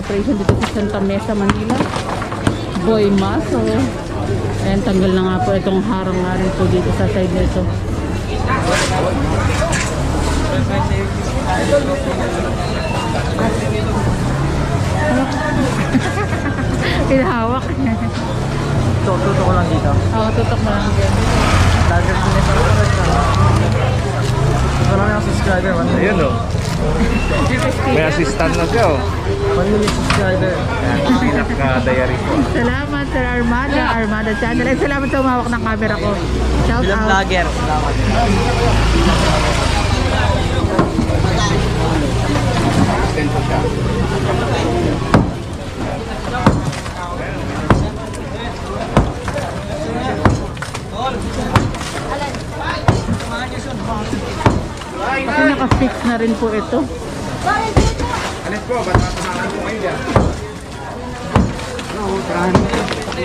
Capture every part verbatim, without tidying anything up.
operation dito sa Santa Mesa, Manila. Boy Maso. Ayan, tanggal na nga po itong harang nga rin po dito sa side nito. Pinahawak. Tutok ko lang dito. Oo, tutok mo lang dyan. Lagyan ko nito. Ito lang yung subscriber. Ayun o. May assistant na siya o. one million subscriber. Ayan, pinaka-diary ko. Salamat Sir Armada, Armada Channel. At salamat sa umawak ng camera ko. Shout Bilang out. vlogger. Salamat. Assistant ko siya. Kasi naka-fix na rin po ito. Alis po, ba't matamahan mo kayo dyan? Oo, tirahan mo.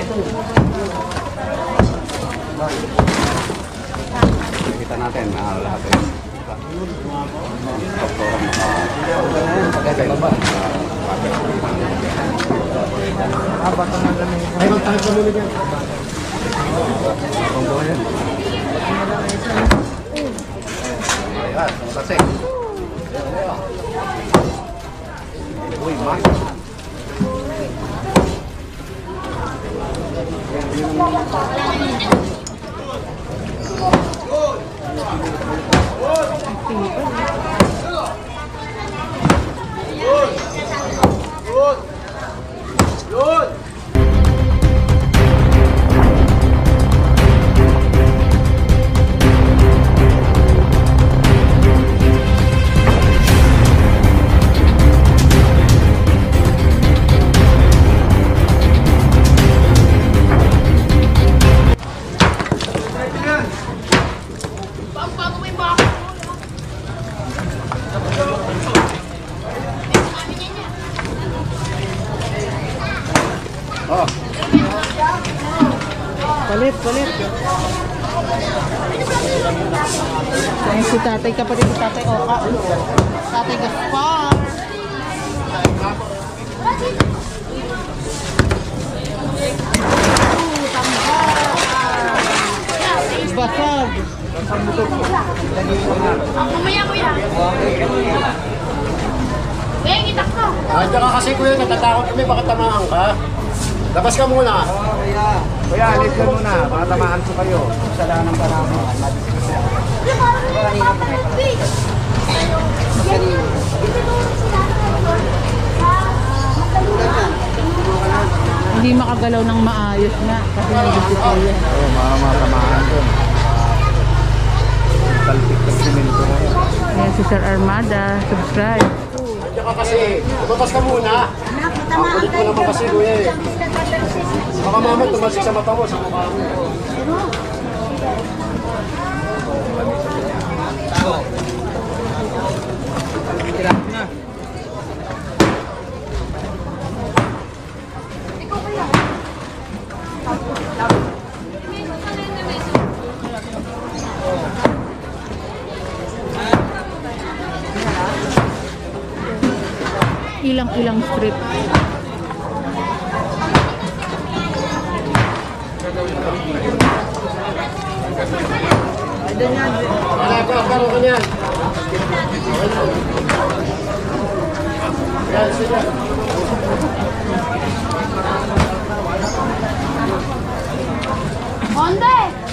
Kita natin, mahal lahat eh. Doktoran makakagay ba? Ah, bata na lang. Ay, magtangit ko muli dyan. Ang buhay yan. Ayan, kasi. Uy, Mark. Oh. Palit, palit. Ayan si tatay, kapatid si tatay Oka. Tatay Gaspar. Basag. Mamaya kuya. Kuya, itak ko. Nandiyan ka kasi kuya, natatakot kami, baka tamaan ka. Labas ka muna. Kuya, alis ka muna. Matamahan ko kayo. Kasalanan pa namin. Kuya, parang nagpapalit. Hindi makagalaw ng maayos nga kasi nagdisip ko yan. Oo, mga matamahan doon. Talpik ng simento ngayon. Ayan si Sir Armada, subscribe. Nandiyan ka kasi, lumabas ka muna. Ang kulit mo naman kasi kuya eh. Baka mamaya tumasik sa mata mo, sa mukha mo. Ilang-ilang strip. Wala ka, karo ka niyan. Yan, sige. Onde!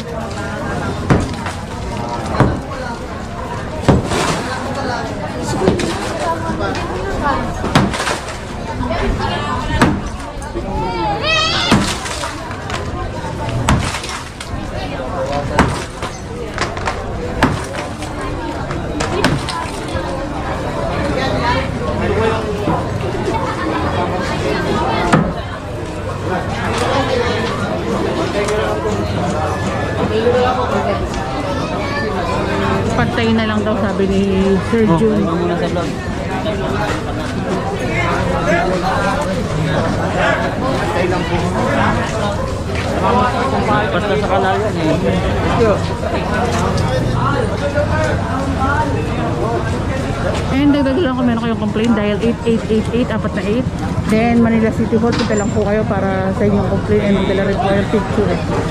Pantay na lang daw sabi ni Sir Jun. Ito muna sa vlog. Basta sa kanal yan eh. And dagdag lang kung meron kayong complaint, dial eight eight eight eight, apat na eight. Then Manila City Hall, punta lang po kayo para sa inyong complaint and magdala rin po kayong picture.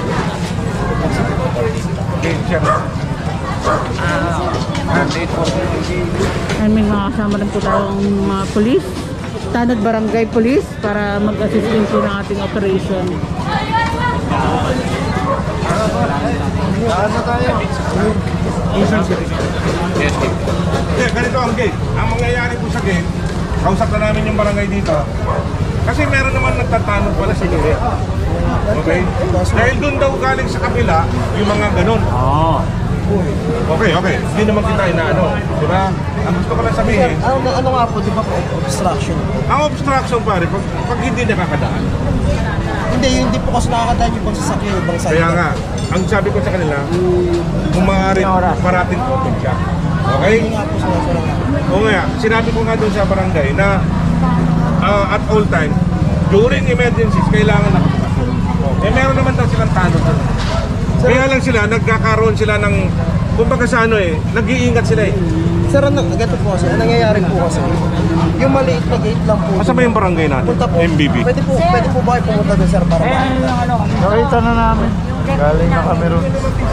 And may mga kasama rin po tayong mga police, standard barangay police para mag-assist din po ng ating operation. Ano tayo? Yeah, ganito ang gate. Ang mangyayari po sa gate, kausap na namin yung barangay dito. Kasi meron naman nagtatanong pala sa gate. Okay? Dahil doon daw galing sa kabila, yung mga ganun. Oo. Okay, okay. Hindi naman kita inaano. Diba? Ang gusto ko lang sabihin, Ano, ano nga po, di ba po, obstruction? ang obstruction pare, pag, pag hindi nakakadaan. Hindi, yun hindi po kasi nakakadaan yung ibang sasakyan, yung ibang side. Kaya nga, ang sabi ko sa kanila, kung maaari, parating open siya. Okay? Hindi nga po sinasara. Oo nga, sinabi ko nga doon sa barangay na uh, at all time, during emergencies, kailangan nakabukas. Eh meron naman daw silang tanong. Kaya lang sila, nagkakaroon sila ng, kumbaga sa ano eh, nag-iingat sila eh. Sir, ano, ganito po kasi, ang nangyayari po kasi, yung maliit na gate lang po. Asa ba yung barangay natin? Punta po, M B B. Pwede po, pwede po ba kayo pumunta doon, sir, para ba? Nakita na namin. Galing na kami ron.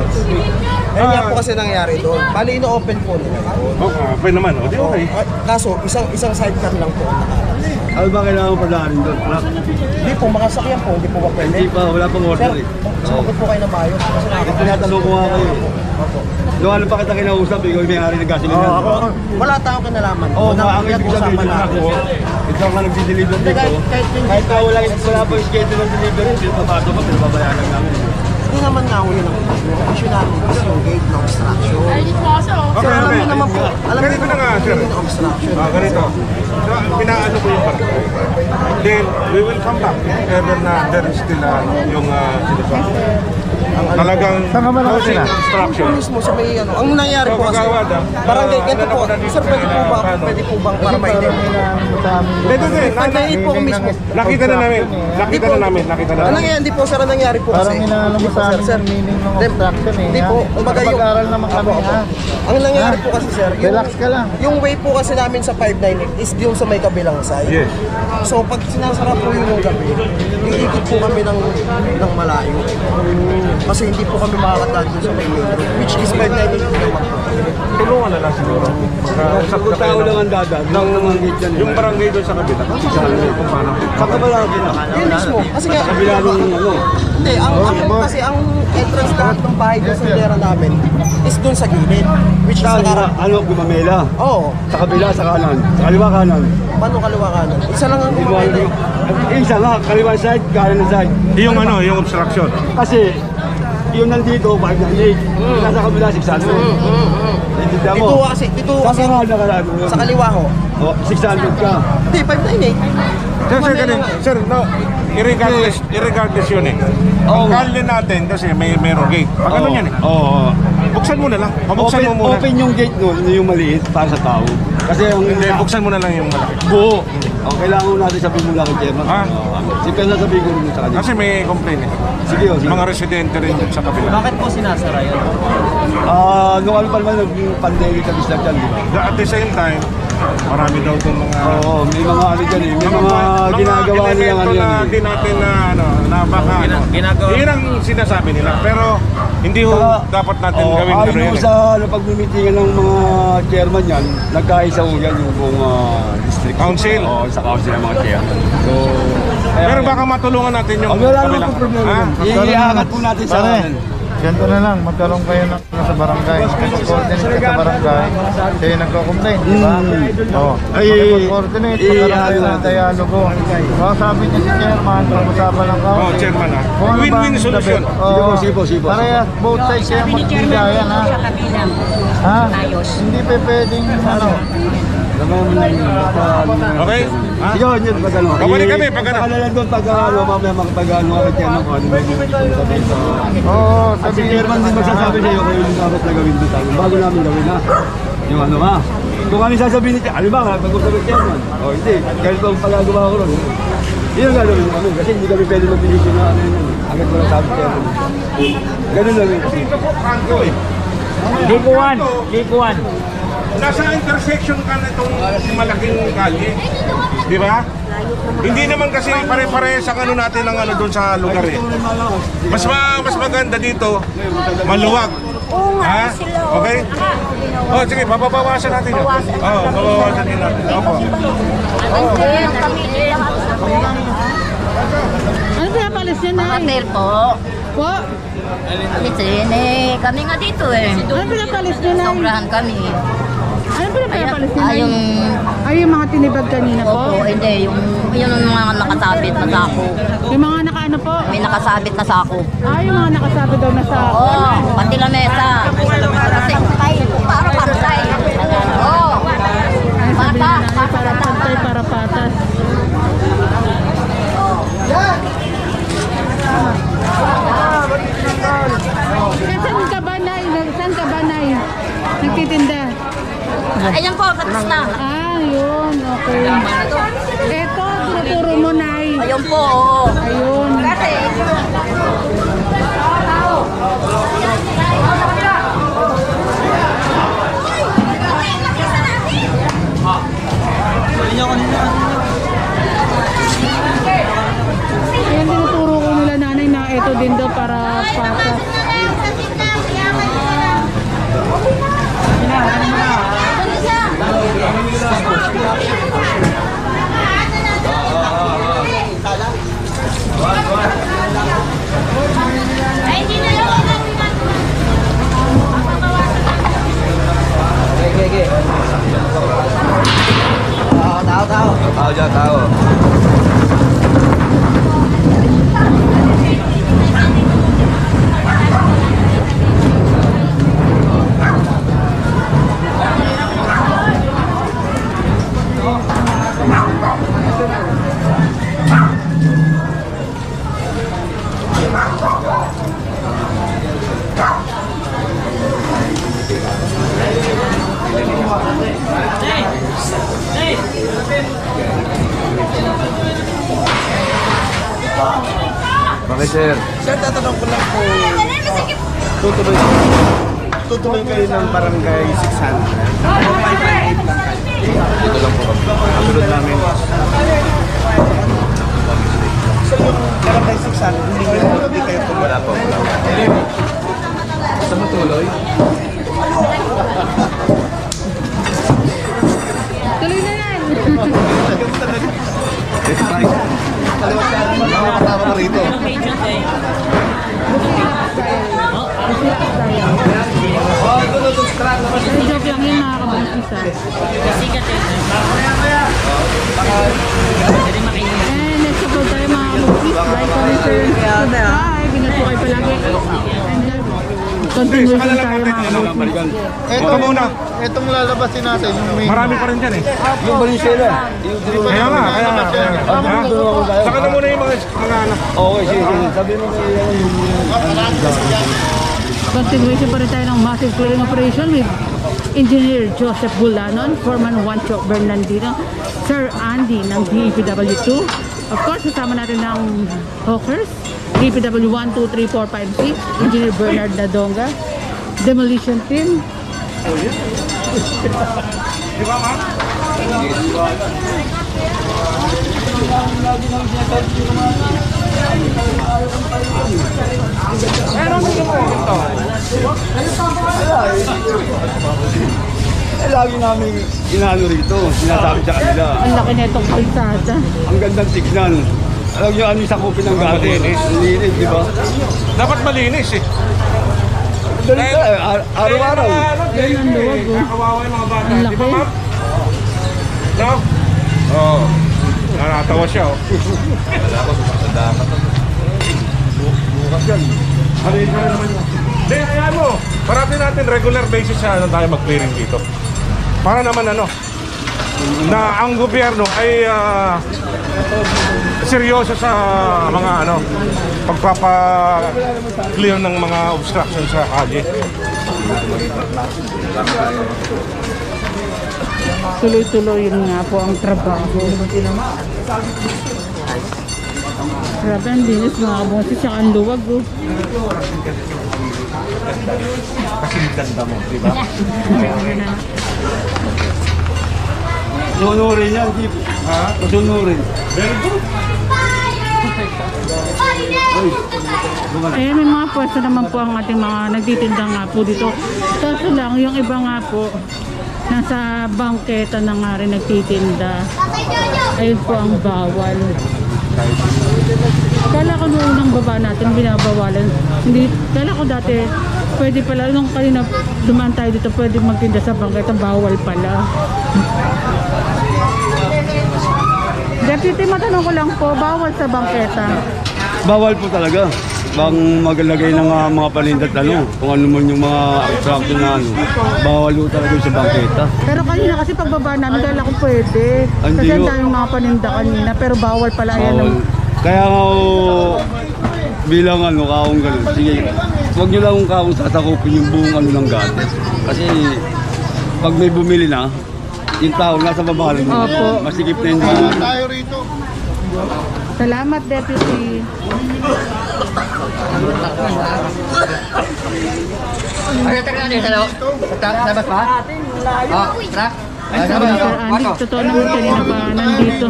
Ayun nga po kasi nangyayari doon. Bali, ino-open po nila. Okay, okay naman. O, di okay. Ah, Kaso, isang isang sidecar lang po. Ano ba kailangan pa daanin doon? Hindi po, mga sakyan po, hindi po ba pwede? Hindi pa, wala pang order Sir, eh. sumagot po kayo na maayos. Kasi nakakapagod. Tinatanong ko nga kayo eh. Doon ano pa kita kinausap, ikaw yung may-ari ng gasolina. Oo, ako, wala tayong kinalaman. Oo, Unang ang ibig sabihin pinag-usapan nyo natin. ako, ikaw ka nagdi-deliver Hindi, dito. kahit, kahit, hindi, Kahit na wala, wala pa yung schedule ng delivery, hindi papasok ka, pinababayaan lang namin. hindi naman nga huli ng issue. Ang issue natin is yung gate na obstruction. Ay, dito kaso. Okay, Sir, alam okay. niyo naman po, alam niyo Ganito na naman nga, po sir. yung obstruction. Ah, ganito. So, pinaano ko yung barangay. Then, we will come back if ever na there is still uh, yung uh, sinasabi. Talagang closing obstruction. Yung mismo sa may ano, ang nangyayari So, po kasi, kagawad, ah. barangay, ganito Ano po, ko na dito sir, pwede po ba, na, ano? pwede po bang para may Pwede din. Pwede po ako mismo. Nakita na namin. Nakita na namin. Nakita na Ang namin. nangyayari, hindi po sir, ang nangyari po kasi. Parang inaano mo sa amin yung meaning ng obstruction eh. Hindi po, kumbaga yung... Pag-aral naman kami Apo, apo. ha. Ang nangyayari po kasi sir, yung, Relax ka lang. yung way po kasi namin sa five ninety is yung sa may kabilang side. Yes. So pag sinasara po yung gabi, iikot po kami ng, ng malayo. Kasi hindi po kami makakadaan doon sa may main road, which is five ninety naman po. Tulungan na lang siguro. Pagkausap na kayo Tao lang ng- ang dadan. ng yung barangay doon sa kabila. Sa kung paano. Saka ba lang kita? Yun mismo. Kasi nga, Kabila ng ano. hindi, ang, ang, kasi ang entrance lahat ng bahay doon sa tera namin is doon sa gilid. Which is Saan nakara... ano, gumamela. Oo. Sa kabila, sa kanan. Sa kaliwa kanan. Paano kaliwa kanan? Isa lang ang Hindi mo kumakain. ano. Isa nga, kaliwa side, kanan na side. Yung ano, yung obstruction. Kasi, yung nandito, five ninety. Nasa kabila, six hundred. Intindihan Dito mo? kasi, dito Sa kasi, kanan, nakaraan mo. sa kaliwa ho. Oh, six hundred ka. Hindi, five ninety. Sir, sir, ganun. Sir, no. Irregardless, irregardless yun eh. Oo. Ang kalye natin kasi may merong gate. Pag ano yan eh. Oo. Buksan mo na lang. Pabuksan Open, mo muna. open yung gate nun, yung maliit, para sa tao. Kasi ang Hindi, buksan mo na lang yung malaki. buo. Oh, kailangan mo natin sabihin mula kay Chairman. Ah. Si Pena sabihin ko rin sa kanya. Kasi may complaint eh. Sige, oh, sige. Mga residente rin dun sa kabila. Bakit po sinasara yun? Ah, nung ano pa naman, nag-pandemic na bislag dyan, di ba? At the same time, marami daw itong mga... Oo, may mga ano dyan eh. May mga ginagawa nilang ano yan na eh. hindi natin na ano, na baka ano. Yun ang sinasabi nila. Pero hindi ho Saka, dapat natin oh, gawin ayon ano yan mo eh. sa ano, pagmimitingan ng mga chairman yan, nagkaisa ho yan yung buong ah, district. Council? Oo, sa council ng mga chairman. So, kaya, Pero baka matulungan natin yung oh, wala kabila. naman po problema. Ha? yan. Iiangat po natin sa akin. Ganito na lang, magkaroon kayo ng sa barangay. Mag-coordinate ka sa barangay. Kayo nagko-complain, di ba? Oo. Ay, Mag-coordinate, i- magkaroon kayo ano ng natin. dialogo. Baka sabi niya si chairman, pag-usapan lang ka. Oh, chairman ha. Kung ano ba Win-win ang solution. dapat? Oo. Sige po, sige po, sige po. Parehas, both sides kayo magbigayan, ha? Ha? Hindi pa pwedeng, ano, Okay? Ha? Sige, yun, pag ano. Babalik kami, pag ano. Pag lang doon, pag ano, mamaya makapag ano, ako chairman ko, ano ba yung gusto mo sabihin sa... oo, At si sabihin chairman din magsasabi sa'yo kung yung dapat na gawin doon sa amin. Bago namin gawin ha. Yung ano ha. Kung ano yung sasabihin ni chairman, ano ba, pag-usap ng chairman? O hindi, ganito ang pagagawa ko ron. Yun ang gagawin kami kasi hindi kami pwede mag-decision na ano yun. Agad ko lang sabi chairman. Ganun lang yun. Dito po, Franco eh. Likuan, likuan. nasa intersection ka na itong malaking kalye. Di ba? Hindi naman kasi pare-pare sa ano natin ang ano doon sa lugar eh. Mas ma mas maganda dito, maluwag. Ha? Okay? Oh, sige, babawasan natin yun. Oh, babawasan din natin. Opo. Ano pinapalis niya, Nay? Hotel po. Po? Alisin eh. Kami nga dito eh. Ano pinapalis niya, Nay? Sobrahan kami. Ano pinapalis niya, Ay, Nay? yung... Ay, yung mga tinibag kanina po? Opo, hindi. Yung, yung mga nakasabit na sako. Yung mga nakaano po? May nakasabit na sako. Ah, yung mga nakasabi daw na sa... Oo, pati lamesa. Kasi, para pantay. Oo. Ay, sabi niya, Patas, Nanay, para pantay, para patas. Eh, saan ka ba, Nay? Saan ka ba, Nay? Nagtitinda? Ayan po, patas na. Ah, yun. Okay. Eto, tinuturo mo, Nay. Ayun po, oo. Ayun. Ayan, tinuturo ko nila, Nanay, na ito din daw para patas. Ay, hindi na yun. Tao dyan, tao. Bakit, sir? Sir, tatanong ko lang po, tutuloy, tutuloy kayo ng barangay six hundred. Dito lang po kami. Kasunod namin. So yung barangay six hundred, hindi kayo, hindi kayo tuloy. Wala po. Wala po. Gusto mo tuloy? Tuloy na yan. It's fine. Mga kasama ko rito. Ay, joke lang yun, mga kabangkisa. And next upload tayo, mga kabangkis. Like, comment, share, subscribe. Ingat po kayo palagi. And then, continuation tayo, mga kabangkis. Ito muna. Itong lalabasin natin, yung main. Marami pa rin dyan eh. Yung Valenzuela. Yung Kaya nga, kaya nga. Kaya nga. Ha? Saka na muna yung mga, mga anak. Okay, sige, sige. Sabi mo na yung... Continuation pa rin tayo ng massive clearing operation with Engineer Joseph Bulanon, Foreman Juan Choc Bernardino, Sir Andy ng D E P W two. Of course, kasama natin ng Hawkers, D E P W one, two, three, four, five, six, Engineer Bernard Nadonga, Demolition Team. Di ba, ma'am? Meron din mo ito. Eh, lagi namin ginano rito. Sinasabi sa kanila. Ang laki na itong kalsada. Ang gandang tignan. Alam niyo ano yung sakupin ng gato? Malinis. Malinis, di ba? Dapat malinis eh. Dali ka, eh, ar- araw-araw. Yan ang luwag, oh. Kawawa yung mga bata. Ang Di ba, laki. ma'am? No? Oo. Oh. Nakatawa siya, oh. Bukas yan. Malinis na naman yun. Hindi, ayan mo. Parati natin regular basis sa ano tayo mag-clearing dito. Para naman ano, na ang gobyerno ay ah, seryoso sa mga ano, pagpapa-clear ng mga obstruction sa kalye. Tuloy-tuloy yun nga po ang trabaho. Grabe ang linis, mga kabongsi, siya ang luwag, oh. Kasi ganda mo, di ba? Sunurin yan, Jeep. Ha? Sunurin. Very good. Ayan, may mga pwesto naman po ang ating mga nagtitinda nga po dito. Kaso lang, yung iba nga po, nasa bangketa na nga rin nagtitinda. Ayun po ang bawal. Kala ko noong unang baba natin, binabawalan. Hindi, kala ko dati, pwede pala, nung kanina dumaan tayo dito, pwede magtinda sa bangketa, bawal pala. Deputy, matanong ko lang po, bawal sa bangketa. Bawal po talaga. Bang magalagay ng uh, mga panindat ano, kung ano man yung mga attraction na ano, bawal po talaga sa bangketa. Pero kanina kasi pagbaba namin, kala ko pwede. Hindi Kasi ang yun. daming mga paninda kanina, pero bawal pala yan. Bawal. Kaya nga oh, bilang ano, kaong ganun, sige, huwag nyo lang kaong satakupin yung buong ano ng gatas. Kasi pag may bumili na, yung tao nasa baba rin. Opo. Masikip na yung mga. Tayo rito. Salamat, Deputy. Ano tayo na dito? Labas pa? Oh, tara. Sabi ni Sir Andy, totoo naman kanina pa nandito.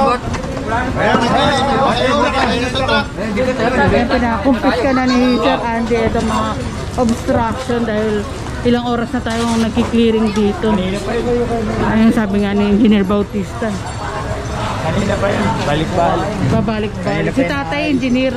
Kaya pinakumpit ka na ni Sir Andy itong mga obstruction dahil ilang oras na tayong nagki-clearing dito. Ayun sabi nga ni Engineer Bautista. Kanina pa yan. Balik-balik. Babalik-balik. Si tatay, engineer.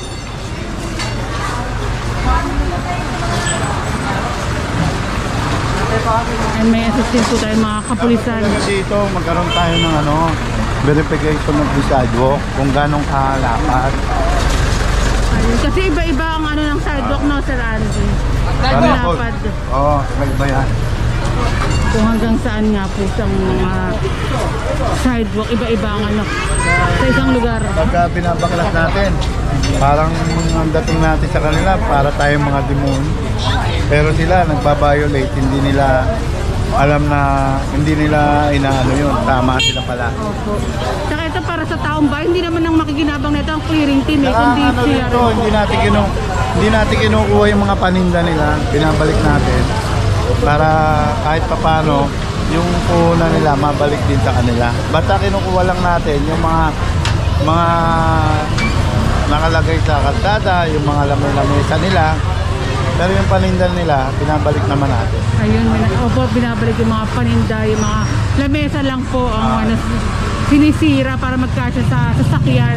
And may assistant po tayo mga kapulisan. Dito, magkaroon tayo ng ano, verification of the sidewalk, kung ganong kahalapat. Ayun. Kasi iba-iba ang ano ng sidewalk, no, Sir Andy? Lapad. Oo, nagba yan. Kung hanggang saan nga po sa mga sidewalk, iba-iba ang ano sa isang lugar. Pagka binabaklas natin, parang ang dating natin sa kanila, para tayong mga demon. Pero sila nagbabiolate, hindi nila alam na, hindi nila inaano yun, tama sila pala. Opo. Saka ito para sa taong bayan, hindi naman ang makikinabang na ito ang clearing team eh, Saka kundi ano sila dito, rin. hindi natin, kinu, hindi natin kinukuha yung mga paninda nila, binabalik natin para kahit papano yung puhunan nila mabalik din sa kanila. Basta kinukuha lang natin yung mga mga nakalagay sa kalsada, yung mga lamesa nila, pero yung paninda nila, pinabalik naman natin. Ayun, may- opo, binabalik yung mga paninda, yung mga lamesa lang po ang ano, sinisira para magkasya sa sasakyan.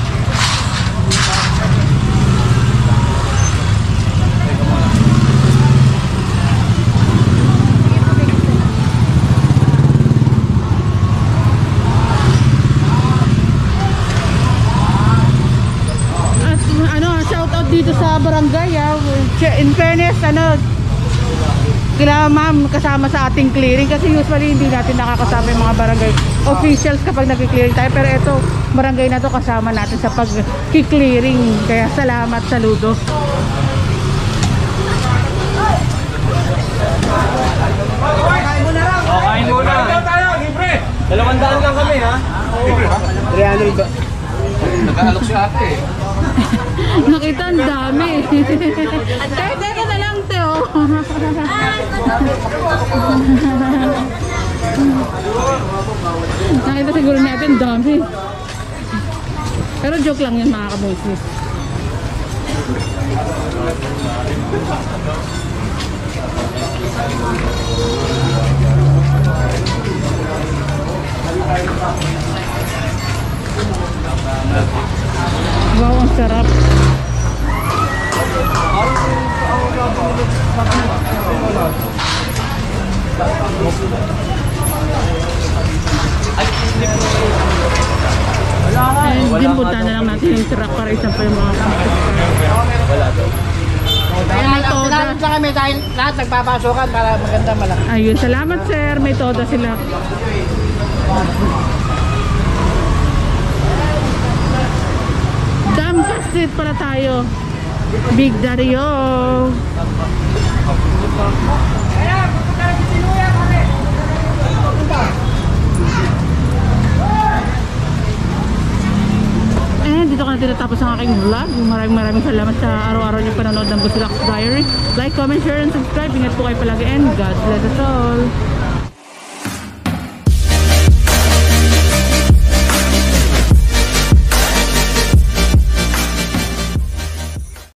At ano, shout out dito sa barangay ah. In fairness, ano, kila ma'am kasama sa ating clearing kasi usually hindi natin nakakasama yung mga barangay officials kapag nag-clearing tayo, pero ito barangay na to kasama natin sa pag-clearing, kaya salamat, saludo. Kain muna. Tayo, libre! Dalawang daan lang kami ha. Libre ba? three hundred ba? Nag-aalok si ate eh. Nakita ang dami. Kaya teka na lang, Teo. Nakita siguro natin dami. Pero joke lang yun mga kaboses. Wow, ang sarap. And din punta na lang natin yung truck para isang pa yung mga Kaya may toda. lahat na kami dahil lahat nagpapasokan para maganda malaki. Ayun, salamat sir. May toda sila. Dam Street pala tayo. Big Dario. And dito ka natin natapos ang aking vlog. Maraming maraming salamat sa araw-araw niyong panonood ng Gosilak Diary. Like, comment, share, and subscribe. Ingat po kayo palagi and God bless us all.